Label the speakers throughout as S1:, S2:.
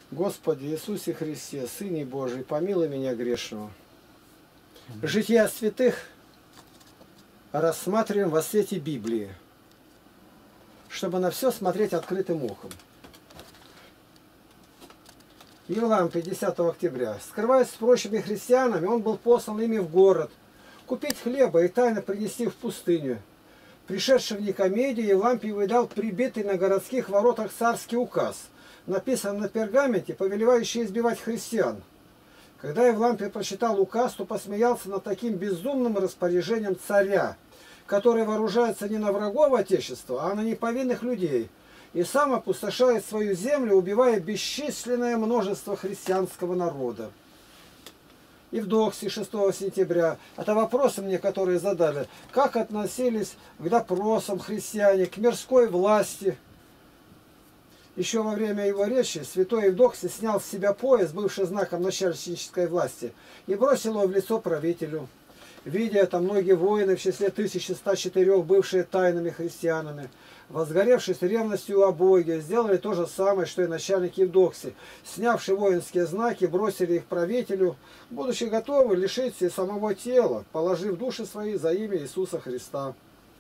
S1: Господи Иисусе Христе, Сыне Божий, помилуй меня грешного. Жития святых рассматриваем во свете Библии, чтобы на все смотреть открытым ухом. Евлампий, 10 октября. Скрываясь с прочими христианами, он был послан ими в город, купить хлеба и тайно принести в пустыню. Пришедший в Никомедию, Евлампий увидал прибитый на городских воротах царский указ, написан на пергаменте, повелевающий избивать христиан. Когда Евлампий прочитал указ, то посмеялся над таким безумным распоряжением царя, который вооружается не на врагов Отечества, а на неповинных людей, и сам опустошает свою землю, убивая бесчисленное множество христианского народа. Евдоксий, 6 сентября. Это вопросы мне, которые задали. Как относились к допросам христиане, к мирской власти? Еще во время его речи святой Евдоксий снял с себя пояс, бывший знаком начальнической власти, и бросил его в лицо правителю. Видя это, многие воины, в числе 1104, бывшие тайными христианами, возгоревшись ревностью о Боге, сделали то же самое, что и начальник Евдоксий. Снявши воинские знаки, бросили их правителю, будучи готовы лишиться и самого тела, положив души свои за имя Иисуса Христа.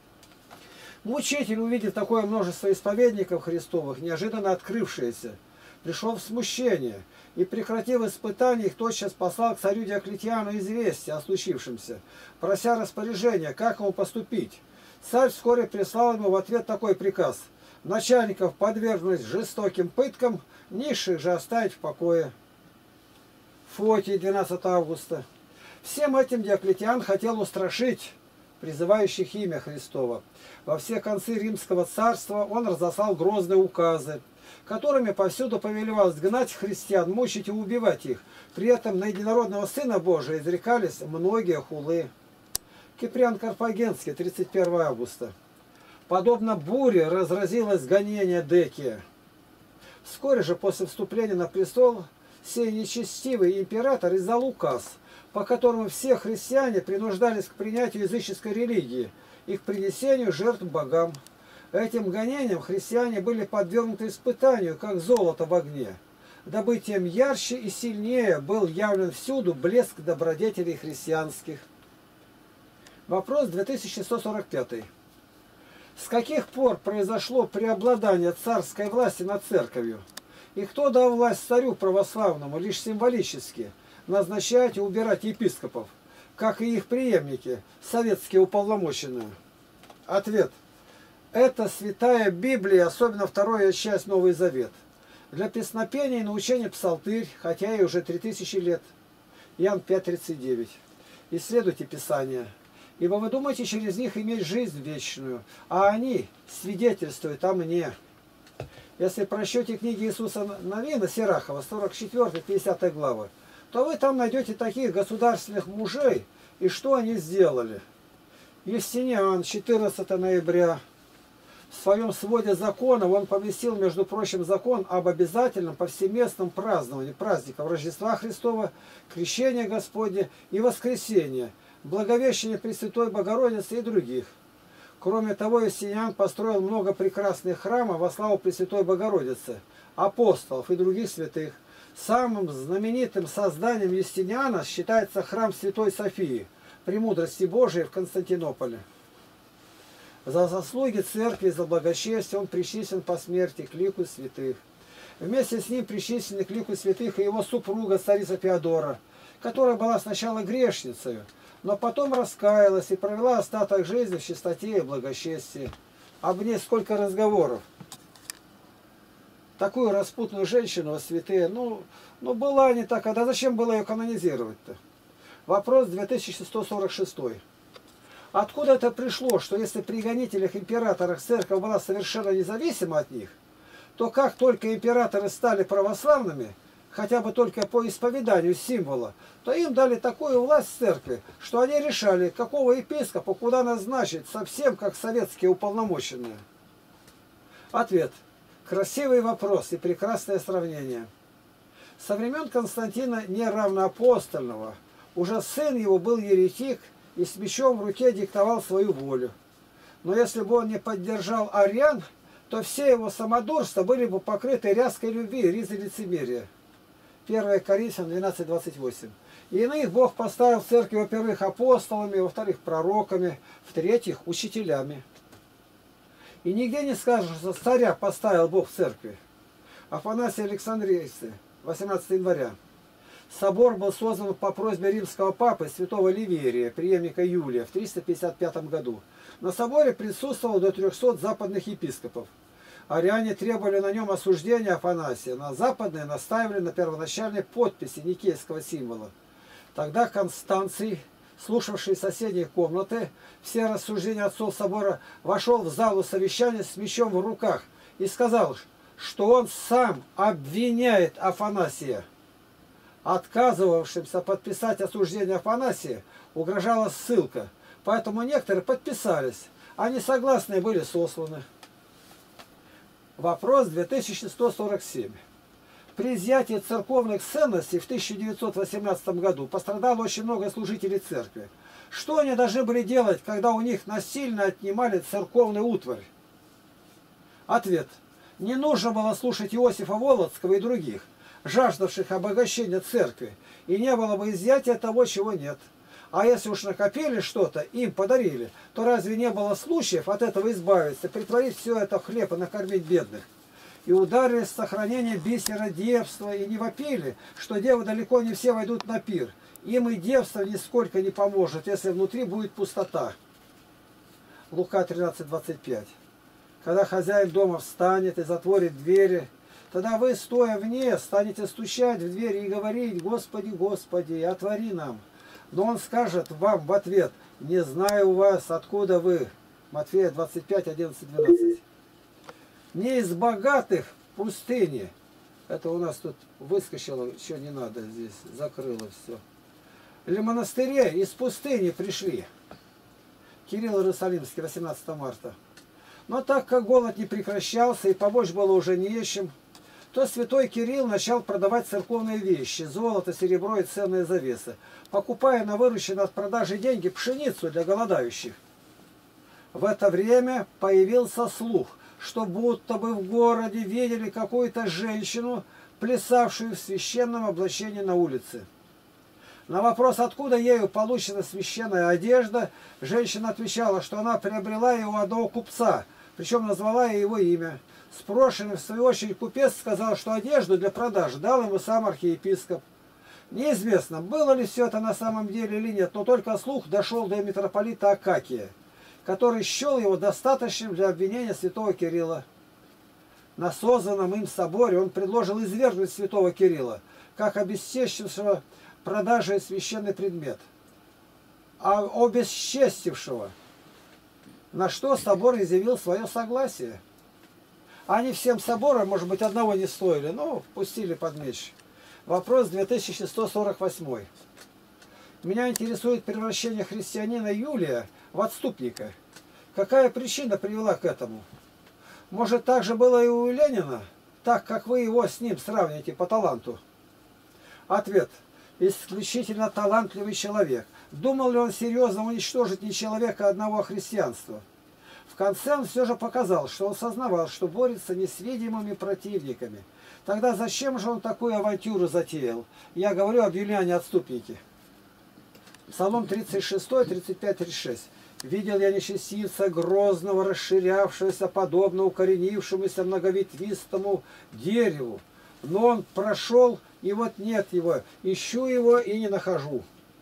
S1: Мучитель, увидев такое множество исповедников Христовых, неожиданно открывшееся, пришел в смущение и, прекратив испытания, их тотчас послал к царю Диоклетиану известие о случившемся, прося распоряжения, как ему поступить. Царь вскоре прислал ему в ответ такой приказ: начальников подвергнуть жестоким пыткам, низших же оставить в покое. Фотий, 12 августа. Всем этим Диоклетиан хотел устрашить призывающих имя Христово. Во все концы Римского царства он разослал грозные указы, которыми повсюду повелевалось гнать христиан, мучить и убивать их. При этом на единородного Сына Божия изрекались многие хулы. Киприан Карфагенский, 31 августа. Подобно буре разразилось гонение Декия. Вскоре же после вступления на престол сей нечестивый император издал указ, по которому все христиане принуждались к принятию языческой религии и к принесению жертв богам. Этим гонением христиане были подвергнуты испытанию, как золото в огне, дабы тем ярче и сильнее был явлен всюду блеск добродетелей христианских. Вопрос 2145. С каких пор произошло преобладание царской власти над церковью? И кто дал власть царю православному лишь символически назначать и убирать епископов, как и их преемники, советские уполномоченные? Ответ. Это Святая Библия, особенно вторая часть Новый Завет. Для песнопения и научения псалтырь, хотя и уже 3000 лет. Иоанн 5:39. Исследуйте Писание, ибо вы думаете через них иметь жизнь вечную, а они свидетельствуют о мне. Если прочтете книги Иисуса Навина, Сирахова, 44-50 главы, то вы там найдете таких государственных мужей, и что они сделали. Юстиниан, 14 ноября. В своем своде законов он поместил, между прочим, закон об обязательном повсеместном праздновании праздников Рождества Христова, Крещения Господня и Воскресения, Благовещения Пресвятой Богородицы и других. Кроме того, Юстиниан построил много прекрасных храмов во славу Пресвятой Богородицы, апостолов и других святых. Самым знаменитым созданием Юстиниана считается храм Святой Софии, Премудрости Божией в Константинополе. За заслуги церкви и за благочестие он причислен по смерти к лику святых. Вместе с ним причислены к лику святых и его супруга, царица Феодора, которая была сначала грешницей, но потом раскаялась и провела остаток жизни в чистоте и благочестии. Об ней сколько разговоров. Такую распутную женщину во святые, ну была не такая, да зачем было ее канонизировать-то? Вопрос 2146. Откуда это пришло, что если при гонителях императорах церковь была совершенно независима от них, то как только императоры стали православными, хотя бы только по исповеданию символа, то им дали такую власть в церкви, что они решали, какого епископа куда назначить, совсем как советские уполномоченные. Ответ. Красивый вопрос и прекрасное сравнение. Со времен Константина неравноапостольного уже сын его был еретик и с мечом в руке диктовал свою волю. Но если бы он не поддержал ариан, то все его самодурства были бы покрыты ряской любви, ризой лицемерия. 1 Коринфянам 12:28. И иных Бог поставил в церкви, во-первых, апостолами, во-вторых, пророками, в-третьих, учителями. И нигде не скажешь, что царя поставил Бог в церкви. Афанасий Александрийский, 18 января. Собор был создан по просьбе римского папы святого Ливерия, преемника Юлия, в 355 году. На соборе присутствовало до 300 западных епископов. Ариане требовали на нем осуждения Афанасия, на западные настаивали на первоначальной подписи никейского символа. Тогда Констанций, слушавший соседней комнаты все рассуждения отцов собора, вошел в залу совещания с мечом в руках и сказал, что он сам обвиняет Афанасия. Отказывавшимся подписать осуждение Афанасия угрожала ссылка, поэтому некоторые подписались, а несогласные были сосланы. Вопрос 2147. При изъятии церковных ценностей в 1918 году пострадало очень много служителей церкви. Что они должны были делать, когда у них насильно отнимали церковный утварь? Ответ. Не нужно было слушать Иосифа Волоцкого и других, жаждавших обогащения церкви, и не было бы изъятия того, чего нет. А если уж накопили что-то, им подарили, то разве не было случаев от этого избавиться, притворить все это в хлеб и накормить бедных? И ударились в сохранение бисера девства, и не вопили, что девы далеко не все войдут на пир. Им и девство нисколько не поможет, если внутри будет пустота. Лука 13:25. Когда хозяин дома встанет и затворит двери, тогда вы, стоя вне, станете стучать в двери и говорить: «Господи, Господи, отвори нам». Но он скажет вам в ответ: «Не знаю вас, откуда вы». Матфея 25:11-12. Не из богатых в пустыне. Это у нас тут выскочило, еще не надо, здесь закрыло все. Или монастыре из пустыни пришли. Кирилл Иерусалимский, 18 марта. Но так как голод не прекращался и помочь было уже не с чем, то святой Кирилл начал продавать церковные вещи, золото, серебро и ценные завесы, покупая на вырученные от продажи деньги пшеницу для голодающих. В это время появился слух, что будто бы в городе видели какую-то женщину, плясавшую в священном облачении на улице. На вопрос, откуда ею получена священная одежда, женщина отвечала, что она приобрела ее у одного купца, причем назвала его имя. Спрошенный, в свою очередь, купец сказал, что одежду для продажи дал ему сам архиепископ. Неизвестно, было ли все это на самом деле или нет, но только слух дошел до митрополита Акакия, который счел его достаточным для обвинения святого Кирилла. На созданном им соборе он предложил извергнуть святого Кирилла, как обесчестившего продажей священный предмет, а обесчестившего, на что собор изъявил свое согласие. Они всем соборам, может быть, одного не стоили, но пустили под меч. Вопрос 2148. Меня интересует превращение христианина Юлия в отступника. Какая причина привела к этому? Может, так же было и у Ленина, так как вы его с ним сравните по таланту? Ответ. Исключительно талантливый человек. Думал ли он серьезно уничтожить не человека, а одного христианства? В конце он все же показал, что он сознавал, что борется не с видимыми противниками. Тогда зачем же он такую авантюру затеял? Я говорю об Юлиане-отступнике. Псалом 36, 35, 36. «Видел я нечестивца грозного, расширявшегося, подобно укоренившемуся многоветвистому дереву. Но он прошел, и вот нет его. Ищу его и не нахожу».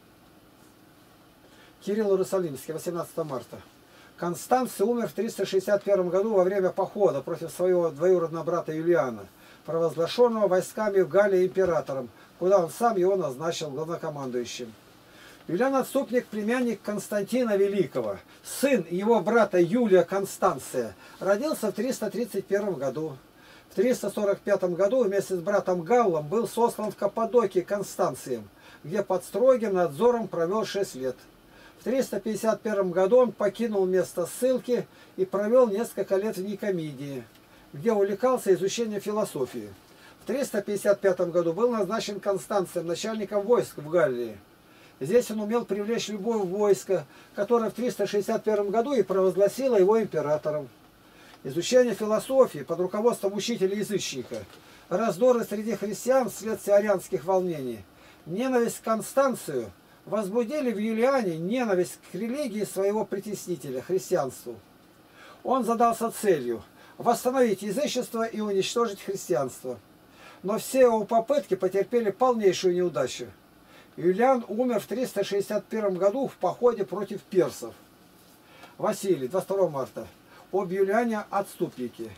S1: Кирилл Иерусалимский, 18 марта. Констанций умер в 361 году во время похода против своего двоюродного брата Юлиана, провозглашенного войсками в Галлии императором, куда он сам его назначил главнокомандующим. Юлиан-отступник, племянник Константина Великого, сын его брата Юлия Констанция, родился в 331 году. В 345 году вместе с братом Галлом был сослан в Каппадокии Констанцием, где под строгим надзором провел 6 лет. В 351 году он покинул место ссылки и провел несколько лет в Никомидии, где увлекался изучением философии. В 355 году был назначен Констанцием начальником войск в Галлии. Здесь он умел привлечь любое войско, которое в 361 году и провозгласило его императором. Изучение философии под руководством учителя-язычника раздоры среди христиан вследствие арианских волнений, ненависть к Констанцию возбудили в Юлиане ненависть к религии своего притеснителя, христианству. Он задался целью восстановить язычество и уничтожить христианство. Но все его попытки потерпели полнейшую неудачу. Юлиан умер в 361 году в походе против персов. Василий, 22 марта. Об Юлиане отступники.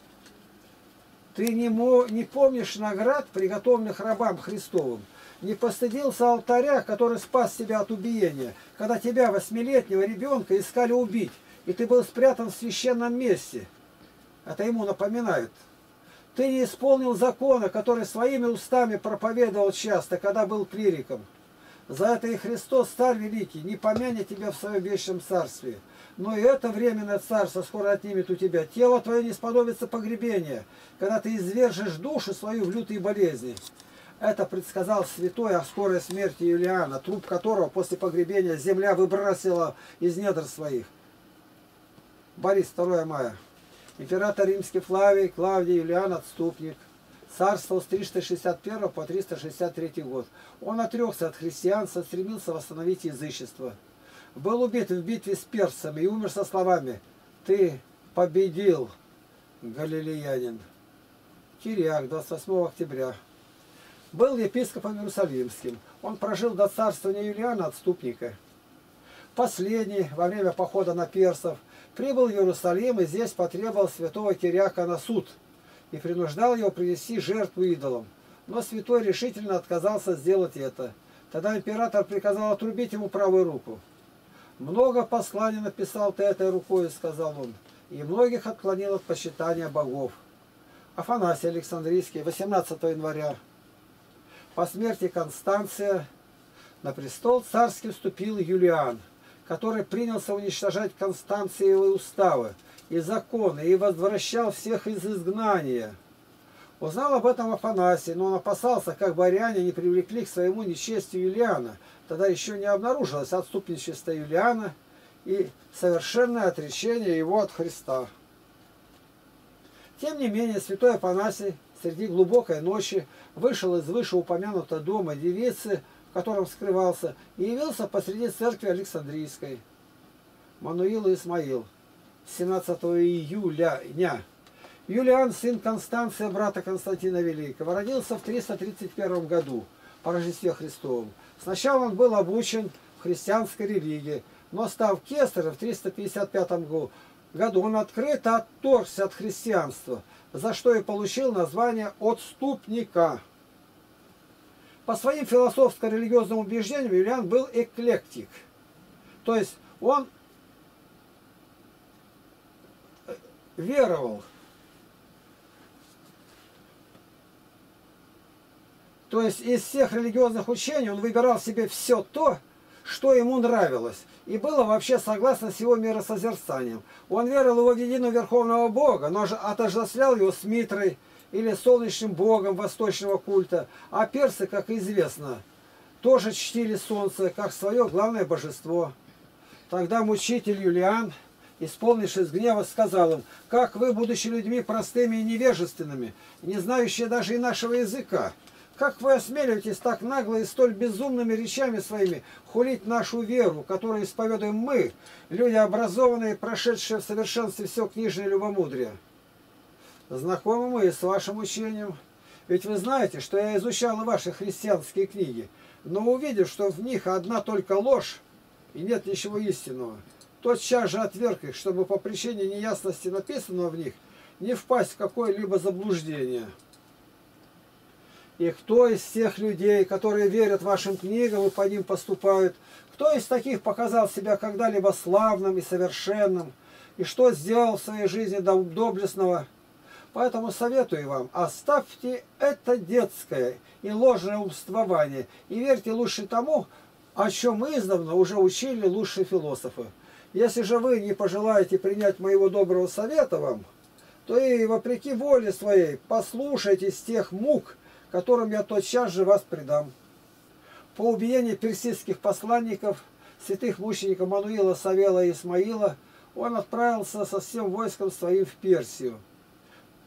S1: Ты не помнишь наград, приготовленных рабам Христовым, не постыдился алтаря, который спас тебя от убиения, когда тебя, 8-летнего ребенка, искали убить, и ты был спрятан в священном месте. Это ему напоминают. Ты не исполнил закона, который своими устами проповедовал часто, когда был клириком. За это и Христос, Царь Великий, не помянет тебя в своем вечном царстве. Но и это временное царство скоро отнимет у тебя. Тело твое не сподобится погребения, когда ты извержешь душу свою в лютые болезни. Это предсказал святой о скорой смерти Юлиана, труп которого после погребения земля выбросила из недр своих. Борис, 2 мая. Император римский Флавий, Клавдий Юлиан, отступник. Царствовал с 361 по 363 год. Он отрекся от христианства, стремился восстановить язычество. Был убит в битве с персами и умер со словами: «Ты победил, галилеянин». Кириак, 28 октября. Был епископом Иерусалимским. Он прожил до царствования Юлиана, отступника. Последний, во время похода на персов, прибыл в Иерусалим и здесь потребовал святого Кириака на суд и принуждал его принести жертву идолам. Но святой решительно отказался сделать это. Тогда император приказал отрубить ему правую руку. «Много посланий написал ты этой рукой», — сказал он, — «и многих отклонил от почитания богов». Афанасий Александрийский, 18 января. По смерти Констанция на престол царский вступил Юлиан, который принялся уничтожать Констанциевы уставы и законы и возвращал всех из изгнания. Узнал об этом Афанасий, но он опасался, как бы ариане не привлекли к своему нечестию Юлиана. Тогда еще не обнаружилось отступничество Юлиана и совершенное отречение его от Христа. Тем не менее, святой Афанасий среди глубокой ночи вышел из вышеупомянутого дома девицы, в котором скрывался, и явился посреди церкви Александрийской. Мануил и Исмаил, 17 июля. Юлиан, сын Констанция, брата Константина Великого, родился в 331 году по Рождестве Христовом. Сначала он был обучен в христианской религии, но став кесарем в 355 году, он открыто отторгся от христианства, за что и получил название отступника. По своим философско-религиозным убеждениям Юлиан был эклектик, то есть он веровал. То есть из всех религиозных учений он выбирал себе все то, что ему нравилось, и было вообще согласно с его миросозерцанием. Он верил в единого Верховного Бога, но отождествлял его с Митрой или солнечным богом восточного культа, а персы, как известно, тоже чтили солнце как свое главное божество. Тогда мучитель Юлиан, исполнившись гнева, сказал им: «Как вы, будучи людьми простыми и невежественными, не знающие даже и нашего языка, как вы осмеливаетесь так нагло и столь безумными речами своими хулить нашу веру, которую исповедуем мы, люди образованные, прошедшие в совершенстве все книжное любомудрие? Знакомы мы с вашим учением, ведь вы знаете, что я изучал ваши христианские книги, но увидев, что в них одна только ложь и нет ничего истинного, тотчас же отверг их, чтобы по причине неясности написанного в них не впасть в какое-либо заблуждение. И кто из тех людей, которые верят вашим книгам и по ним поступают, кто из таких показал себя когда-либо славным и совершенным, и что сделал в своей жизни доблестного? Поэтому советую вам, оставьте это детское и ложное умствование и верьте лучше тому, о чем издавна уже учили лучшие философы. Если же вы не пожелаете принять моего доброго совета вам, то и вопреки воле своей послушайтесь тех мук, которым я тотчас же вас предам. По убиению персидских посланников, святых мучеников Мануила, Савела и Исмаила, он отправился со всем войском своим в Персию.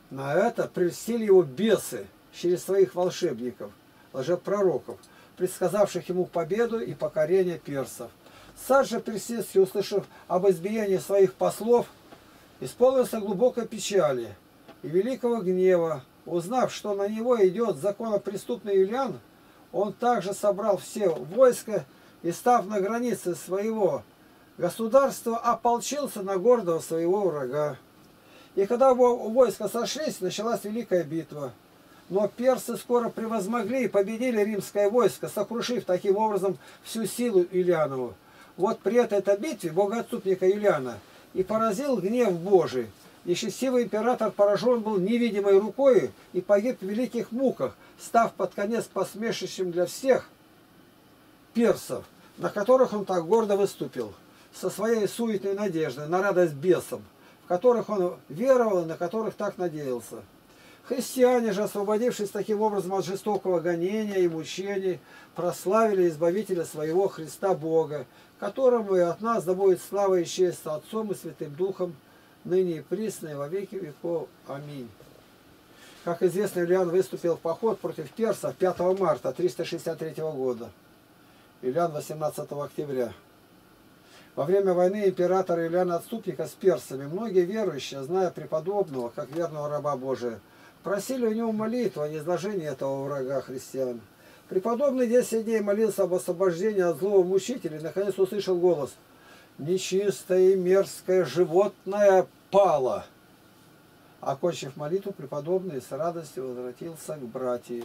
S1: На это прельстили его бесы через своих волшебников, лжепророков, предсказавших ему победу и покорение персов. Царь же персидский, услышав об избиении своих послов, исполнился глубокой печали и великого гнева. Узнав, что на него идет законопреступный Юлиан, он также собрал все войска и, став на границе своего государства, ополчился на гордого своего врага. И когда войска сошлись, началась великая битва. Но персы скоро превозмогли и победили римское войско, сокрушив таким образом всю силу Юлианову. Вот при этой битве богоотступника Юлиана и поразил гнев Божий. И счастливый император поражен был невидимой рукой и погиб в великих муках, став под конец посмешищем для всех персов, на которых он так гордо выступил, со своей суетной надеждой на радость бесам, в которых он веровал и на которых так надеялся. Христиане же, освободившись таким образом от жестокого гонения и мучений, прославили Избавителя своего Христа Бога, которому и от нас да будет слава и честь Отцом и Святым Духом, ныне и присно и во веки веков. Аминь. Как известно, Юлиан выступил в поход против персов 5 марта 363 года. Юлиан 18 октября. Во время войны императора Юлиана Отступника с персами многие верующие, зная преподобного, как верного раба Божия, просили у него молитву о низложении этого врага христиан. Преподобный 10 дней молился об освобождении от злого мучителя и наконец услышал голос: «Нечистое и мерзкое животное пало». Окончив молитву, преподобный с радостью возвратился к братьям.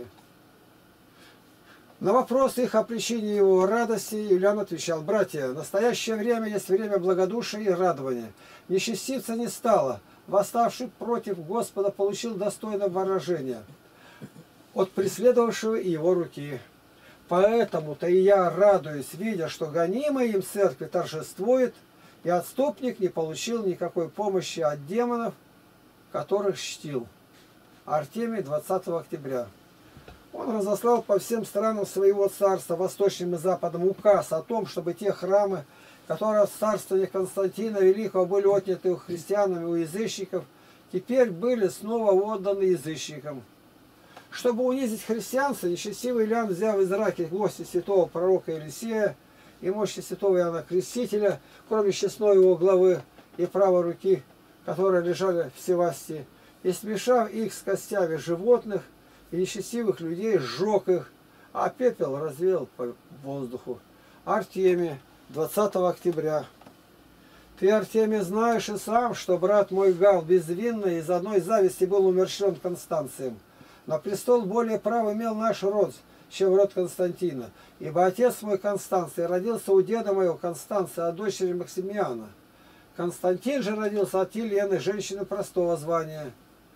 S1: На вопрос их о причине его радости Юлиан отвечал: «Братья, настоящее время есть время благодушия и радования. Нечестивца не стало, восставший против Господа получил достойное выражение от преследовавшего его руки. Поэтому-то и я радуюсь, видя, что гонимый им церкви торжествует, и отступник не получил никакой помощи от демонов, которых чтил». Артемий, 20 октября. Он разослал по всем странам своего царства, восточным и западным, указ о том, чтобы те храмы, которые в царствовании Константина Великого были отняты у христиан и у язычников, теперь были снова отданы язычникам. Чтобы унизить христианство, нечестивый Юлиан, взяв из Ираки гости святого пророка Елисея и мощи святого Иоанна Крестителя, кроме честной его главы и правой руки, которые лежали в Севастии, и смешав их с костями животных и нечестивых людей, сжег их, а пепел развеял по воздуху. Артемий, 20 октября. Ты, Артемий, знаешь и сам, что брат мой Гал безвинный из одной зависти был умерщвлен Констанцием. На престол более прав имел наш род, чем род Константина, ибо отец мой Констанций родился у деда моего Констанция от дочери Максимиана. Константин же родился от Елены, женщины простого звания.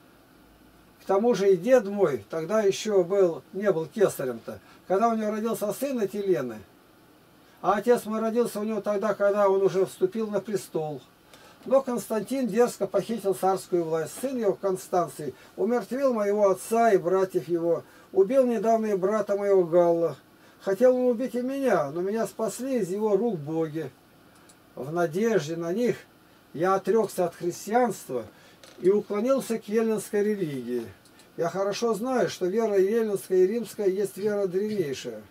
S1: К тому же и дед мой тогда еще не был кесарем-то, когда у него родился сын от Елены. А отец мой родился у него тогда, когда он уже вступил на престол. Но Константин дерзко похитил царскую власть. Сын его, Констанций, умертвил моего отца и братьев его, убил недавно и брата моего Галла. Хотел он убить и меня, но меня спасли из его рук боги. В надежде на них я отрекся от христианства и уклонился к еллинской религии. Я хорошо знаю, что вера еллинская и римская есть вера древнейшая.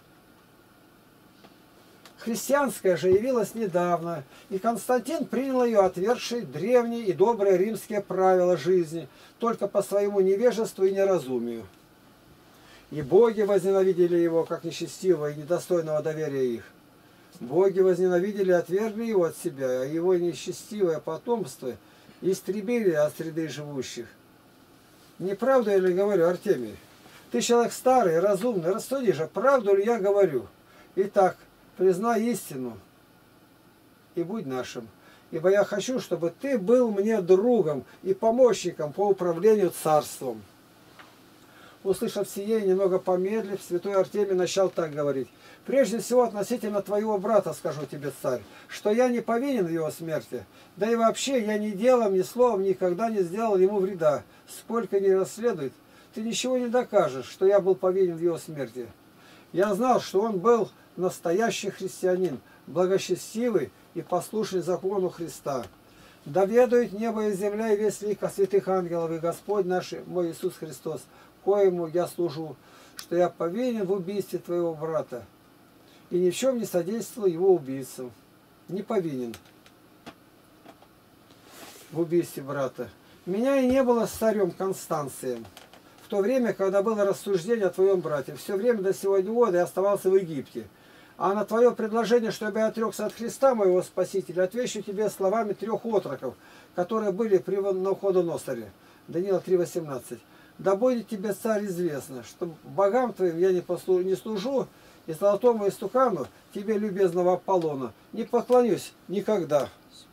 S1: Христианская же явилась недавно, и Константин принял ее, отвергший древние и добрые римские правила жизни, только по своему невежеству и неразумию. И боги возненавидели его, как нечестивого и недостойного доверия их. Боги возненавидели и отвергли его от себя, а его нечестивое потомство истребили от среды живущих. Неправду я ли говорю, Артемий? Ты человек старый, разумный, рассуди же, правду ли я говорю? Итак, признай истину и будь нашим, ибо я хочу, чтобы ты был мне другом и помощником по управлению царством. Услышав сие, немного помедлив, святой Артемий начал так говорить: прежде всего относительно твоего брата скажу тебе, царь, что я не повинен в его смерти, да и вообще я ни делом, ни словом никогда не сделал ему вреда. Сколько ни расследует, ты ничего не докажешь, что я был повинен в его смерти. Я знал, что он был настоящий христианин, благочестивый и послушный закону Христа. Да ведают небо и земля и весь лик святых ангелов, и Господь наш, мой Иисус Христос, коему я служу, что я повинен в убийстве твоего брата, и ни в чем не содействовал его убийцам. Не повинен в убийстве брата. Меня и не было с царем Констанцием. В то время, когда было рассуждение о твоем брате, все время до сегодня года я оставался в Египте. А на твое предложение, чтобы я отрекся от Христа, моего Спасителя, отвечу тебе словами 3 отроков, которые были при Навуходоносоре. Даниил 3:18. Да будет тебе, царь, известно, что богам твоим я не служу, и золотому истукану, тебе, любезного Аполлона, не поклонюсь никогда.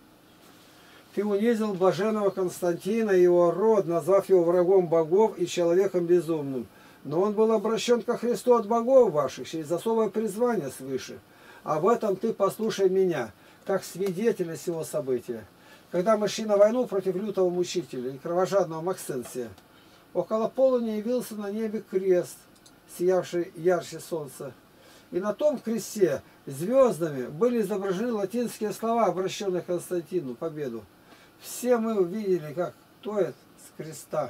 S1: Ты унизил блаженного Константина и его род, назвав его врагом богов и человеком безумным. Но он был обращен ко Христу от богов ваших через особое призвание свыше. А в этом ты послушай меня, как свидетеля сего события. Когда мы шли на войну против лютого мучителя и кровожадного Максенция, около полудня явился на небе крест, сиявший ярче солнца. И на том кресте звездами были изображены латинские слова, обращенные к Константину, победу. Все мы увидели, как тоет с креста.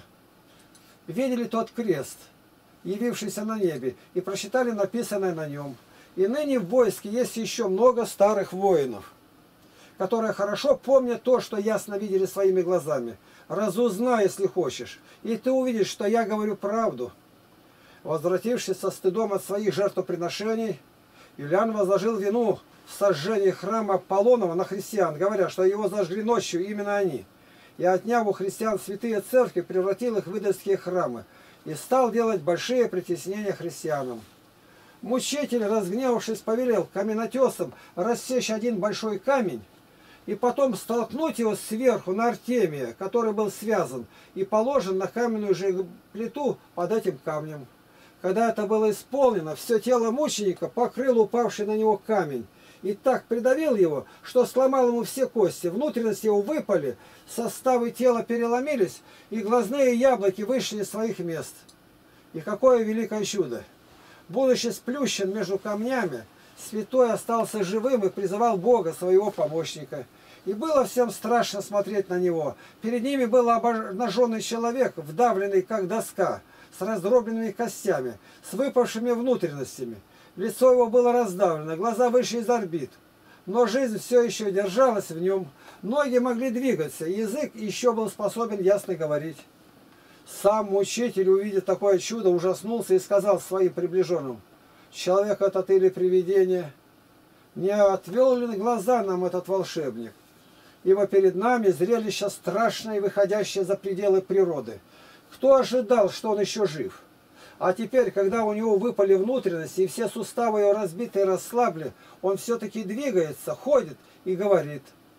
S1: Видели тот крест, явившийся на небе, и прочитали написанное на нем. И ныне в войске есть еще много старых воинов, которые хорошо помнят то, что ясно видели своими глазами. Разузнай, если хочешь, и ты увидишь, что я говорю правду. Возвратившись со стыдом от своих жертвоприношений, Юлиан возложил вину в сожжении храма Аполлонова на христиан, говоря, что его зажгли ночью именно они. И отняв у христиан святые церкви, превратил их в идольские храмы и стал делать большие притеснения христианам. Мучитель, разгневавшись, повелел каменотесам рассечь один большой камень и потом столкнуть его сверху на Артемия, который был связан и положен на каменную же плиту под этим камнем. Когда это было исполнено, все тело мученика покрыл упавший на него камень и так придавил его, что сломал ему все кости, внутренности его выпали, составы тела переломились, и глазные яблоки вышли из своих мест. И какое великое чудо! Будучи сплющен между камнями, святой остался живым и призывал Бога, своего помощника. И было всем страшно смотреть на него. Перед ними был обнаженный человек, вдавленный как доска, с раздробленными костями, с выпавшими внутренностями. Лицо его было раздавлено, глаза вышли из орбит. Но жизнь все еще держалась в нем. Ноги могли двигаться, язык еще был способен ясно говорить. Сам мучитель, увидев такое чудо, ужаснулся и сказал своим приближенным: «Человек этот или привидение? Не отвел ли глаза нам этот волшебник? Ибо перед нами зрелище страшное, выходящее за пределы природы. Кто ожидал, что он еще жив? А теперь, когда у него выпали внутренности и все суставы его разбиты и расслаблены, он все-таки двигается, ходит и говорит».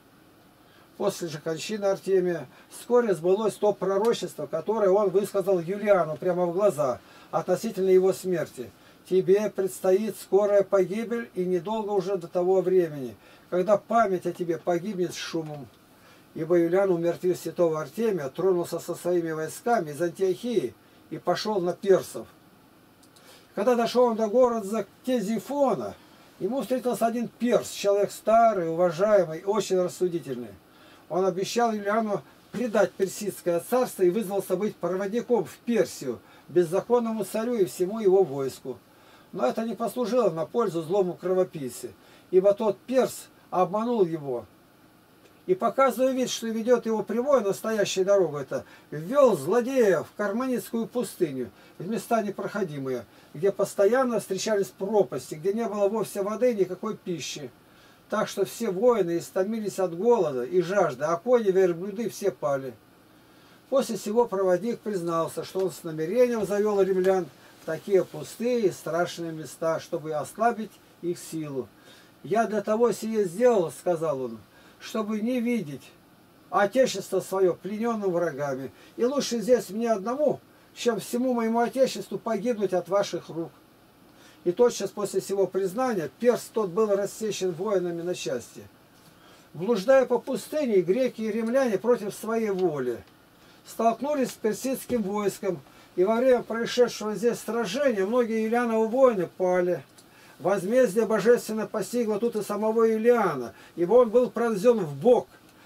S1: После же кончины Артемия вскоре сбылось то пророчество, которое он высказал Юлиану прямо в глаза относительно его смерти. «Тебе предстоит скорая погибель, и недолго уже до того времени, когда память о тебе погибнет с шумом». Ибо Юлиан, умертвив святого Артемия, тронулся со своими войсками из Антиохии и пошел на персов. Когда дошел он до города Ктезифона, ему встретился один перс, человек старый, уважаемый, очень рассудительный. Он обещал Юлиану предать персидское царство и вызвался быть проводником в Персию, беззаконному царю и всему его войску. Но это не послужило на пользу злому кровопийце, ибо тот перс обманул его. И, показывая вид, что ведет его прямой настоящей дорогой, ввел злодея в Карманитскую пустыню, в места непроходимые, где постоянно встречались пропасти, где не было вовсе воды и никакой пищи. Так что все воины истомились от голода и жажды, а кони, верблюды все пали. После сего проводник признался, что он с намерением завел римлян в такие пустые и страшные места, чтобы ослабить их силу. «Я для того сие сделал, — сказал он, — чтобы не видеть отечество свое плененным врагами. И лучше здесь мне одному, чем всему моему отечеству погибнуть от ваших рук». И тотчас после сего признания перс тот был рассечен воинами на части. Блуждая по пустыне, греки и римляне против своей воли столкнулись с персидским войском, и во время происшедшего здесь сражения многие Юлиановы воины пали. Возмездие божественно постигло тут и самого Юлиана, ибо он был пронзен в бок,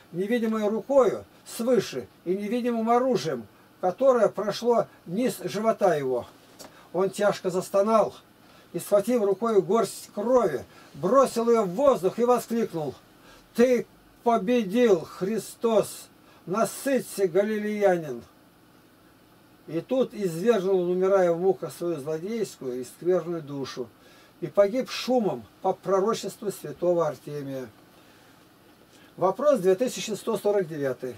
S1: невидимой рукою свыше и невидимым оружием, которое прошло низ живота его. Он тяжко застонал и, схватив рукой горсть крови, бросил ее в воздух и воскликнул: «Ты победил, Христос! Насыться, галилеянин!» И тут извергнул, умирая в муках, свою злодейскую и скверную душу, и погиб шумом по пророчеству святого Артемия. Вопрос 2149.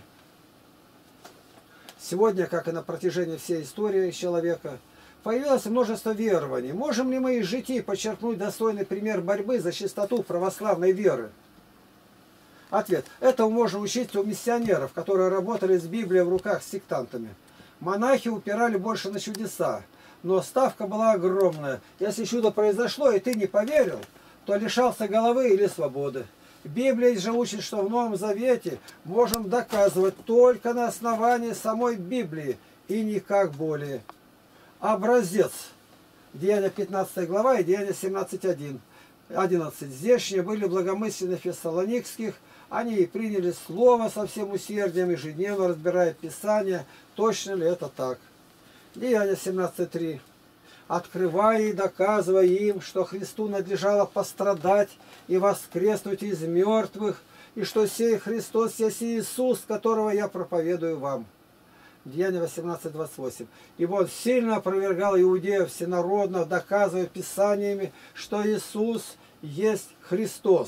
S1: Сегодня, как и на протяжении всей истории человека, появилось множество верований. Можем ли мы из житий подчеркнуть достойный пример борьбы за чистоту православной веры? Ответ. Этому можно учиться у миссионеров, которые работали с Библией в руках с сектантами. Монахи упирали больше на чудеса, но ставка была огромная. Если чудо произошло, и ты не поверил, то лишался головы или свободы. Библия же учит, что в Новом Завете можем доказывать только на основании самой Библии и никак более. Образец. Деяния 15 глава и Деяния 17:11. Здешние были благомысленны фессалоникских, они и приняли слово со всем усердием, ежедневно разбирая Писание, точно ли это так. Деяния 17:3. Открывая и доказывая им, что Христу надлежало пострадать и воскреснуть из мертвых, и что сей Христос есть Иисус, которого я проповедую вам. Деяния 18:28. Ибо он сильно опровергал иудеев всенародно, доказывая Писаниями, что Иисус есть Христос.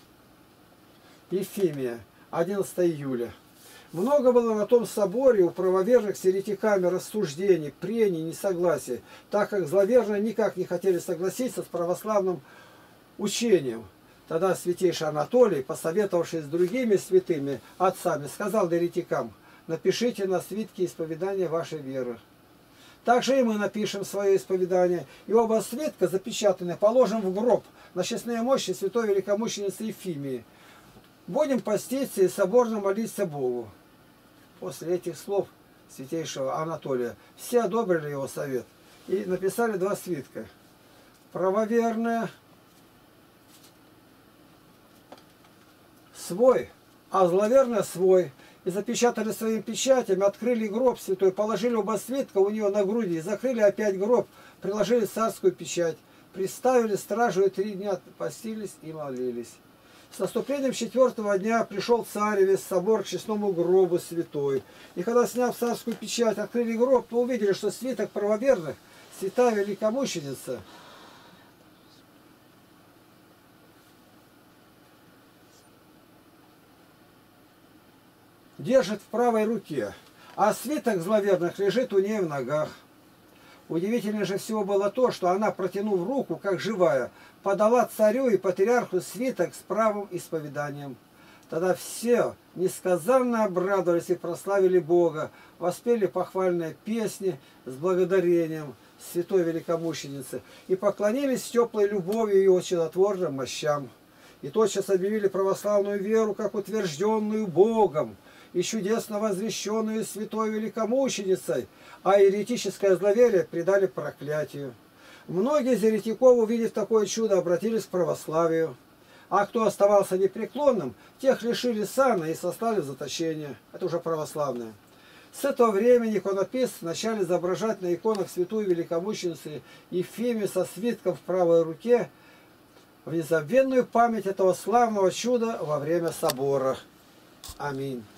S1: Ефимия, 11 июля. Много было на том соборе у правоверных с еретиками рассуждений, прений, несогласий, так как зловерные никак не хотели согласиться с православным учением. Тогда святейший Анатолий, посоветовавшись с другими святыми отцами, сказал еретикам: напишите на свитке исповедание вашей веры. Также и мы напишем свое исповедание, и оба свитка, запечатанные, положим в гроб на честные мощи святой великомученицы Ефимии. Будем поститься и соборно молиться Богу. После этих слов святейшего Анатолия все одобрили его совет и написали два свитка. Правоверные свой, а зловерные свой. И запечатали своими печатями, открыли гроб святой, положили оба свитка у него на груди, закрыли опять гроб, приложили царскую печать, приставили стражу и 3 дня постились и молились. С наступлением 4-го дня пришел царь и весь собор к честному гробу святой. И когда, сняв царскую печать, открыли гроб, то увидели, что свиток правоверных, святая великомученица, держит в правой руке, а свиток зловерных лежит у ней в ногах. Удивительнее же всего было то, что она, протянув руку, как живая, подала царю и патриарху свиток с правым исповеданием. Тогда все несказанно обрадовались и прославили Бога, воспели похвальные песни с благодарением святой великомученицы и поклонились теплой любовью ее чудотворным мощам. И тотчас объявили православную веру как утвержденную Богом и чудесно возвещенную святой великомученицей, а еретическое зловерие предали проклятию. Многие из еретиков, увидев такое чудо, обратились к православию, а кто оставался непреклонным, тех лишили сана и сослали в заточение. Это уже православное. С этого времени иконописцы начали изображать на иконах святую великомученицу Ефимию со свитком в правой руке в незабвенную память этого славного чуда во время собора. Аминь.